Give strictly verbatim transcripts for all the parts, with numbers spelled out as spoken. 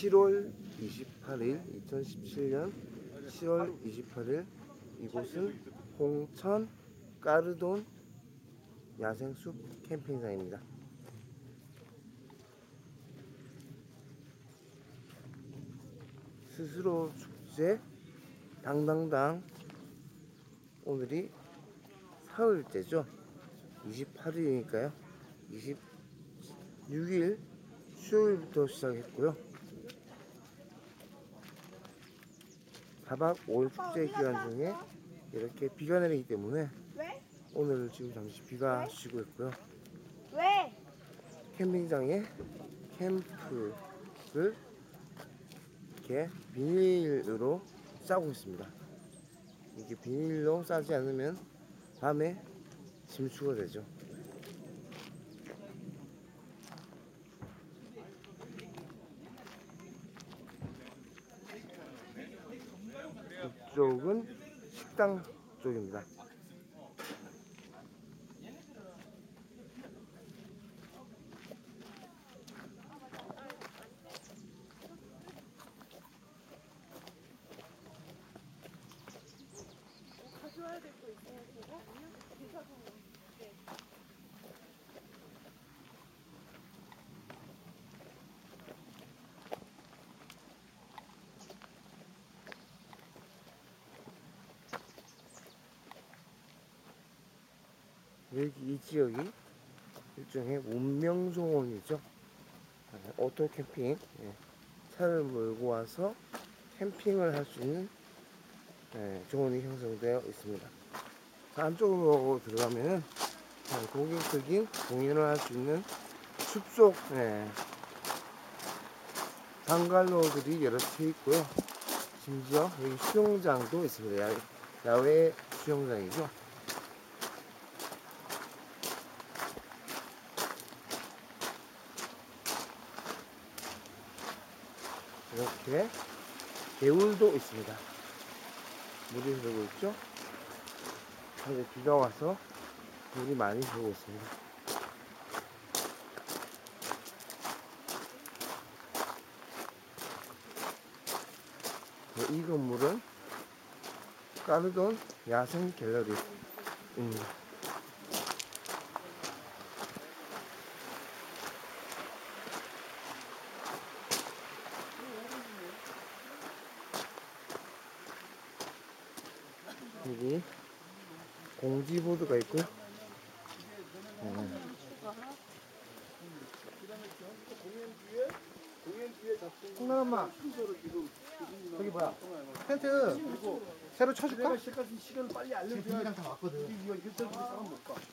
칠월 이십팔일 이천십칠년 칠월 이십팔일 이곳은 홍천 까르돈 야생숲 캠핑장입니다. 스스로 축제 당당당 오늘이 사흘째죠. 이십팔일이니까요. 이십육일 수요일부터 시작했고요. 사박 오일 축제 기간 중에 이렇게 비가 내리기 때문에 왜? 오늘 지금 잠시 비가 쉬고 있고요. 왜? 캠핑장에 캠프를 이렇게 비닐으로 싸고 있습니다. 이게 비닐로 싸지 않으면 밤에 침수가 되죠. 이쪽은 식당 쪽입니다. 가져와야 될 거 있어요, 제가? 아니요? 기사도 네. 여기 이 지역이 일종의 문명소원이죠. 오토 캠핑, 예. 차를 몰고 와서 캠핑을 할 수 있는 예, 조언이 형성되어 있습니다. 안쪽으로 들어가면은 고객적인 공연을 할 수 있는 숲속 예, 방갈로들이 여러 채 있고요. 심지어 여기 수영장도 있습니다. 야, 야외 수영장이죠. 이렇게 개울도 있습니다. 물이 흐르고 있죠. 현재 비가 와서 물이 많이 흐르고 있습니다. 이 건물은 까르돈 야생 갤러리입니다. 여기 공지보드가 있고요. 음. 홍남 엄마 저기 뭐야 텐트 새로 쳐줄까? 시간 빨리 알려줘야 비랑 다 왔거든. 이거 일단 사람 못 가.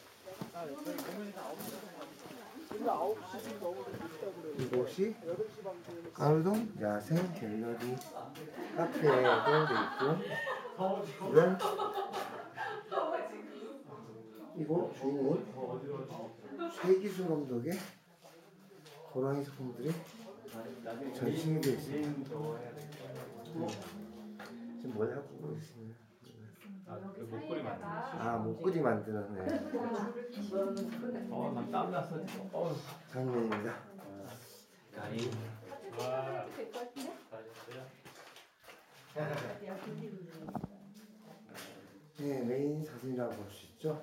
이곳이 까르돈 야생 갤러리 카페도 돼 있고, 이런 이곳 주인이 최기수 감독의 호랑이 작품들이 전시가 되어 있습니다. 음. 지금 뭘 하고 있습니다. 아, 그 목걸이 만드는 아, 목걸이 만드는 네. 어, 나 땀났어. 어, 장면입니다. 가이. 와. 잘했어요. 네, 메인 사진이라고 볼 수 있죠.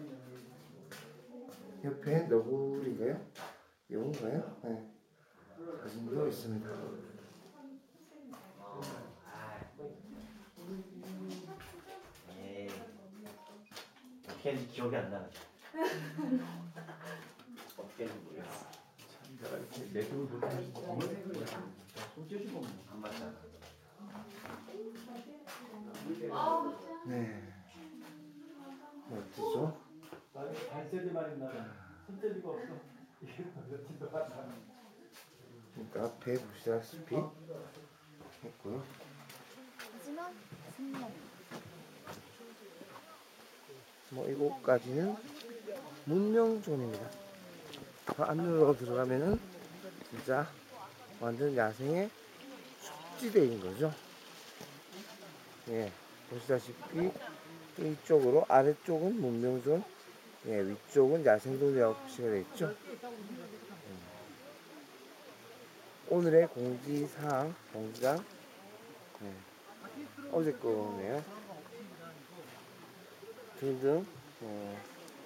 옆에 너구리가요? 이건가요? 네. 사진도 있습니다. 에이, 어떻게 했는지 기억이 안 나네. 어떻게 했는지 모르겠어. 참, 내가 이렇게 내두를 못하는 거 손재주 보면 안 맞잖아. 네. 멋지죠? 나는 발세리만 있나 손재주가 없어. 이게 어떻게 하나. 그러니까 앞에 보시다시피 했고요. 하지만 승리는 뭐 이곳까지는 문명존입니다. 더 안으로 들어가면은 진짜 완전 야생의 숲지대인 거죠. 예, 보시다시피 이쪽으로 아래쪽은 문명존, 예, 위쪽은 야생동이라고 표시가 되어 있죠. 음. 오늘의 공지사항, 공지장. 네. 어제 거네요. 등등. 어.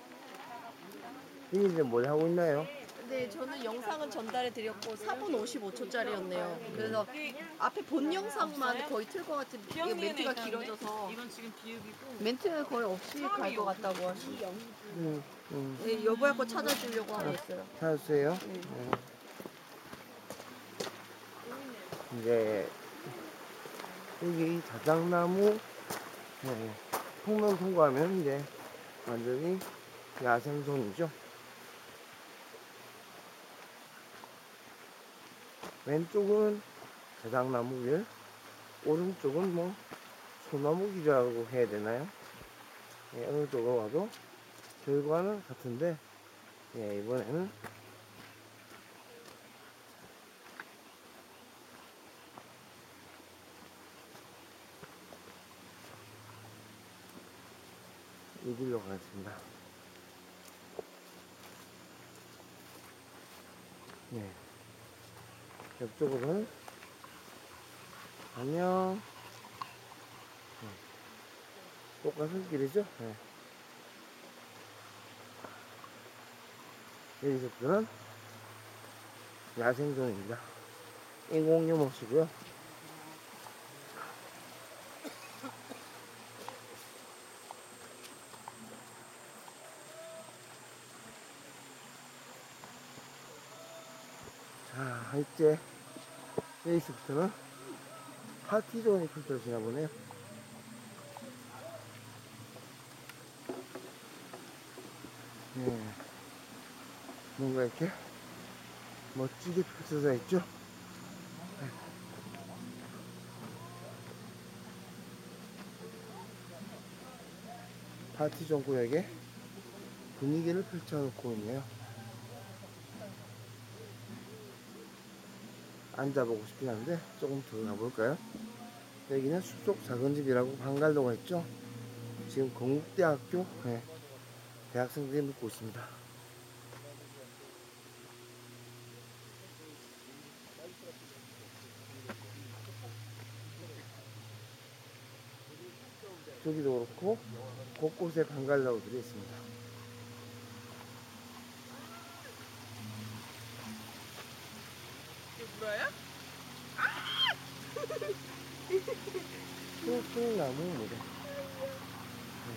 이게 이제 뭘 하고 있나요? 네, 저는 영상은 전달해 드렸고 사 분 오십오 초짜리였네요. 그래서 앞에 본 영상만 거의 틀 것 같은 이게 멘트가 길어져서 이건 지금 비읍이고 멘트가 거의 없이 갈 것 같다고 하시죠. 음, 음. 네, 여보야 거 찾아주려고 하고 있어요. 찾았어요? 네. 네. 이제 여기 자작나무 네. 통면 통과하면 이제 완전히 야생존이죠. 왼쪽은 자작나무길, 오른쪽은 뭐 소나무길이라고 해야 되나요? 예, 어느 쪽으로 와도 결과는 같은데, 예, 이번에는 이 길로 가겠습니다. 네. 옆쪽으로는 안녕. 네. 똑같은 길이죠? 네. 여기서부터는 야생존입니다. 인공염 없이고요. 자, 이제 여기서부터는 파티존이 펼쳐지나 보네요. 네. 뭔가 이렇게 멋지게 펼쳐져 있죠? 네. 파티존 구역에 분위기를 펼쳐놓고 있네요. 앉아보고 싶긴 한데 조금 더 가볼까요? 여기는 숲속 작은 집이라고 방갈로가 있죠. 지금 건국대학교 네, 대학생들이 묵고 있습니다. 저기도 그렇고 곳곳에 방갈로들이 있습니다. 이게 뭐야? 숭숭나무 무대. 네.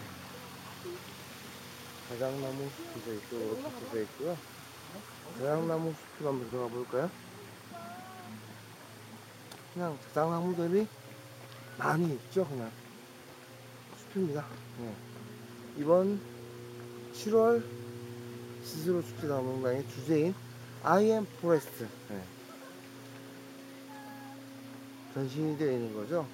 자작나무 숲이 이쪽으로 펼쳐져 있고요. 자작나무 숲으로 한번 들어가 볼까요? 그냥 자작나무들이 많이 있죠. 그냥 숲입니다. 네. 이번 칠월 스스로 축제 담당의 주제인 I am Forest 네. 전신이 되어 있는 거죠.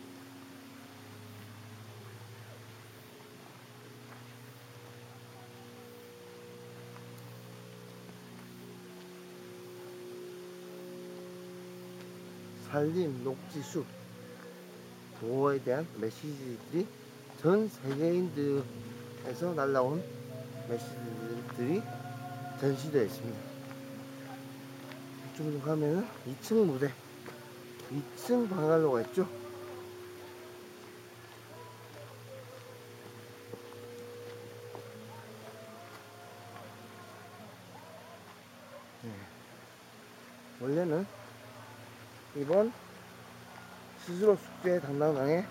산림, 녹지, 숲, 보호에 대한 메시지들이 전 세계인들에서 날라온 메시지들이 전시되어 있습니다. 이쪽으로 가면은 이 층 무대, 이 층 방갈로가 있죠. 네. 원래는 이번 스스로 숙제 담당당의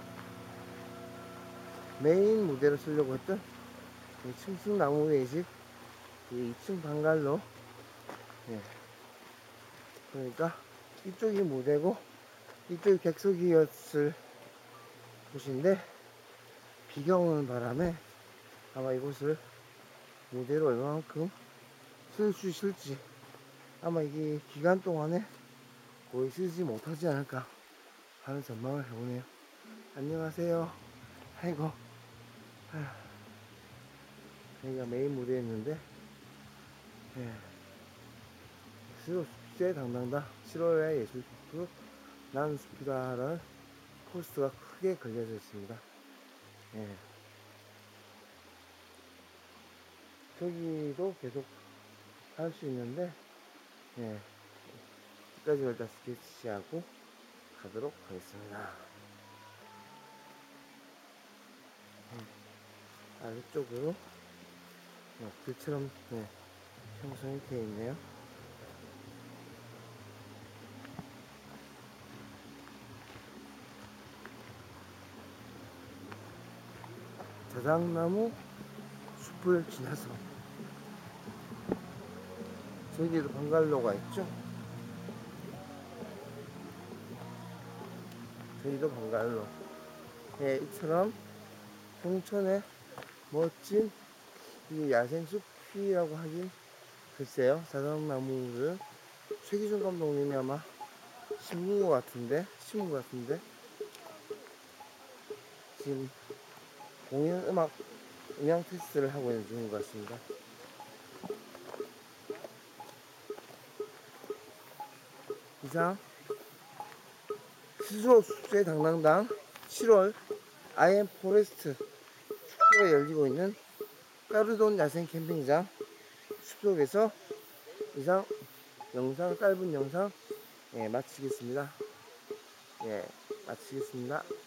메인 무대를 쓰려고 했던 이 층층나무의 집, 이 층 방갈로. 네. 그러니까 이쪽이 무대고 이쪽이 객석이었을 곳인데 비가 오는 바람에 아마 이곳을 무대로 얼마만큼 쓸 수 있을지 아마 이게 기간 동안에 거의 쓰지 못하지 않을까 하는 전망을 해보네요. 안녕하세요. 아이고 아휴. 여기가 메인 무대였는데 예. 스스로 숙제 담당다 칠월의 예술극 난 숲이다라는 포스터가 크게 걸려져 있습니다. 예. 저기도 계속 할 수 있는데 예. 여기까지만 일단 스케치하고 가도록 하겠습니다. 음, 아래쪽으로 어, 글처럼 네, 형성이 되어 있네요. 자작나무 숲을 지나서 저기에도 방갈로가 있죠. 저기도 방갈로. 예, 이처럼 홍천의 멋진 이 야생숲이라고 하긴 글쎄요. 자작나무를 최기준 감독님이 아마 심은 것 같은데, 심은 것 같은데 지금 공연 음악 음향 테스트를 하고 있는 중인 것 같습니다. 이상 스스로 축제 당당당 칠월 아이엠 포레스트 축제가 열리고 있는 까르돈 야생 캠핑장 숲속에서 이상 영상 짧은 영상 예, 마치겠습니다. 예, 마치겠습니다.